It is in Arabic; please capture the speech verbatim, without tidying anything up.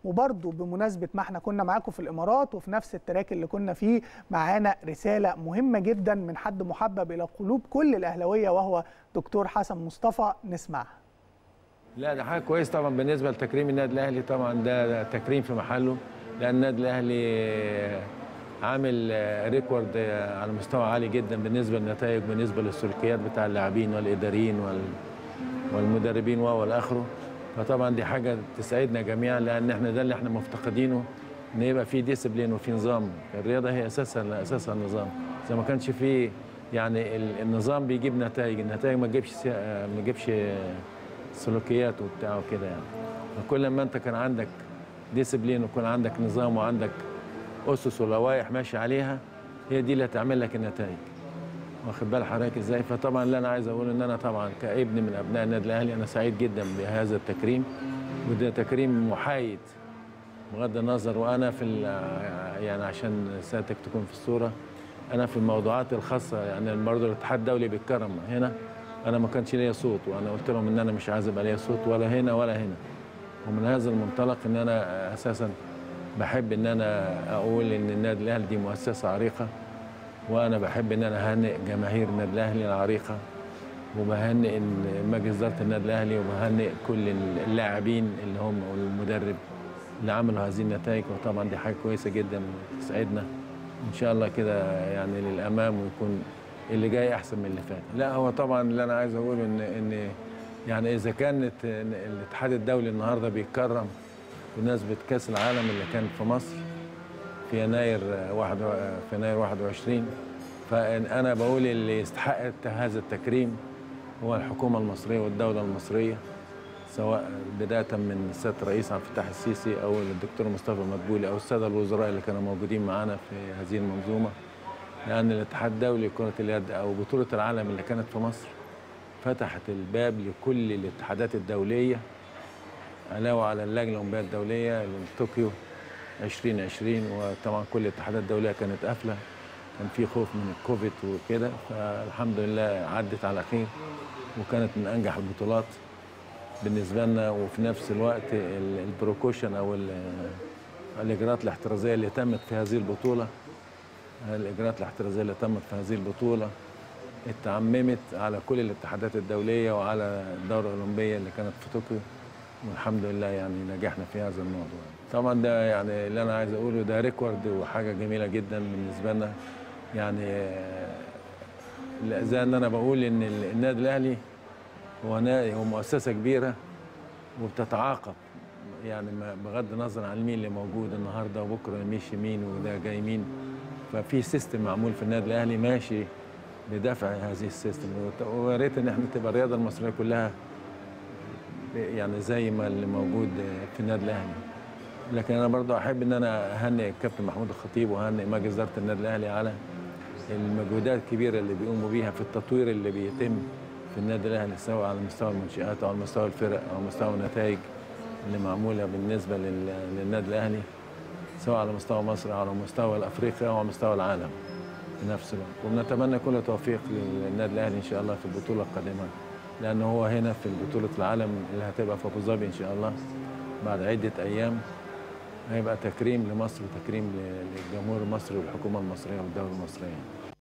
وبرضه بمناسبه ما احنا كنا معاكم في الامارات وفي نفس التراك اللي كنا فيه، معانا رساله مهمه جدا من حد محبب الى قلوب كل الاهلاويه وهو دكتور حسن مصطفى، نسمعها. لا ده حاجه كويس طبعا بالنسبه لتكريم النادي الاهلي، طبعا ده, ده تكريم في محله، لان النادي الاهلي عامل ريكورد على مستوى عالي جدا بالنسبه للنتائج، بالنسبه للسلوكيات بتاع اللاعبين والاداريين والمدربين والاخره. فطبعا دي حاجه تسعدنا جميعا، لان احنا ده اللي احنا مفتقدينه، ان يبقى في ديسيبلين وفي نظام. الرياضه هي اساسها اساسها النظام، اذا ما كانش في يعني النظام بيجيب نتائج، النتائج ما تجيبش ما تجيبش سلوكيات وبتاع وكده يعني. فكل ما انت كان عندك ديسيبلين ويكون عندك نظام وعندك اسس ولوائح ماشي عليها، هي دي اللي هتعمل لك النتائج. واخد بال حضرتك ازاي؟ فطبعا اللي انا عايز اقول ان انا طبعا كابن من ابناء النادي الاهلي انا سعيد جدا بهذا التكريم، وده تكريم محايد بغض النظر. وانا في يعني عشان سيادتك تكون في الصوره، انا في الموضوعات الخاصه يعني برضه الاتحاد الدولي بيتكرم هنا، انا ما كانش ليا صوت، وانا قلت لهم ان انا مش عايز يبقى ليا صوت ولا هنا ولا هنا. ومن هذا المنطلق ان انا اساسا بحب ان انا اقول ان النادي الاهلي دي مؤسسه عريقه، وانا بحب ان انا اهنئ جماهير النادي الاهلي العريقه، وبهنئ مجلس اداره النادي الاهلي، وبهنئ كل اللاعبين اللي هم والمدرب اللي عملوا هذه النتائج. وطبعا دي حاجه كويسه جدا وتسعدنا ان شاء الله كده يعني للامام، ويكون اللي جاي احسن من اللي فات. لا هو طبعا اللي انا عايز اقوله ان ان يعني اذا كانت الاتحاد الدولي النهارده بيتكرم بمناسبه كاس العالم اللي كان في مصر في يناير واحد في يناير واحد وعشرين، فانا بقول اللي يستحق هذا التكريم هو الحكومه المصريه والدوله المصريه، سواء بدايه من السيد الرئيس عبد الفتاح السيسي او الدكتور مصطفى مدبولي او الساده الوزراء اللي كانوا موجودين معانا في هذه المنظومه. لان الاتحاد الدولي لكره اليد او بطوله العالم اللي كانت في مصر فتحت الباب لكل الاتحادات الدوليه، علاوه على اللجنه الاولمبيه الدوليه لطوكيو عشرين عشرين، وطبعا كل الاتحادات الدوليه كانت قافله، كان في خوف من الكوفيد وكده، فالحمد لله عدت على خير وكانت من انجح البطولات بالنسبه لنا. وفي نفس الوقت البروكوشن او الاجراءات الاحترازيه اللي تمت في هذه البطوله، الاجراءات الاحترازيه اللي تمت في هذه البطوله اتعممت على كل الاتحادات الدوليه وعلى الدوره الاولمبيه اللي كانت في طوكيو، والحمد لله يعني نجحنا في هذا الموضوع. طبعا ده يعني اللي انا عايز اقوله ده ريكورد وحاجه جميله جدا بالنسبه لنا. يعني زي ان انا بقول ان النادي الاهلي هو نادي هو مؤسسه كبيره وبتتعاقب، يعني بغض النظر عن مين اللي موجود النهارده وبكره ماشي مين وده جاي مين، ففي سيستم معمول في النادي الاهلي ماشي بدفع هذه السيستم. ويا ريت ان احنا تبقى الرياضه المصريه كلها يعني زي ما اللي موجود في النادي الاهلي. لكن انا برضه احب ان انا اهنئ الكابتن محمود الخطيب واهنئ مجلس اداره النادي الاهلي على المجهودات الكبيره اللي بيقوموا بيها في التطوير اللي بيتم في النادي الاهلي، سواء على مستوى المنشآت او على مستوى الفرق او مستوى النتائج اللي معموله بالنسبه للنادي الاهلي، سواء على مستوى مصر او على مستوى الافريقيا او على مستوى العالم في نفس الوقت. وبنتمنى كل توفيق للنادي الاهلي ان شاء الله في البطوله القادمه، لأنه هو هنا في بطولة العالم اللي هتبقى في أبو ظبي إن شاء الله بعد عدة أيام، هيبقى تكريم لمصر وتكريم للجمهور المصري والحكومة المصرية والدولة المصرية.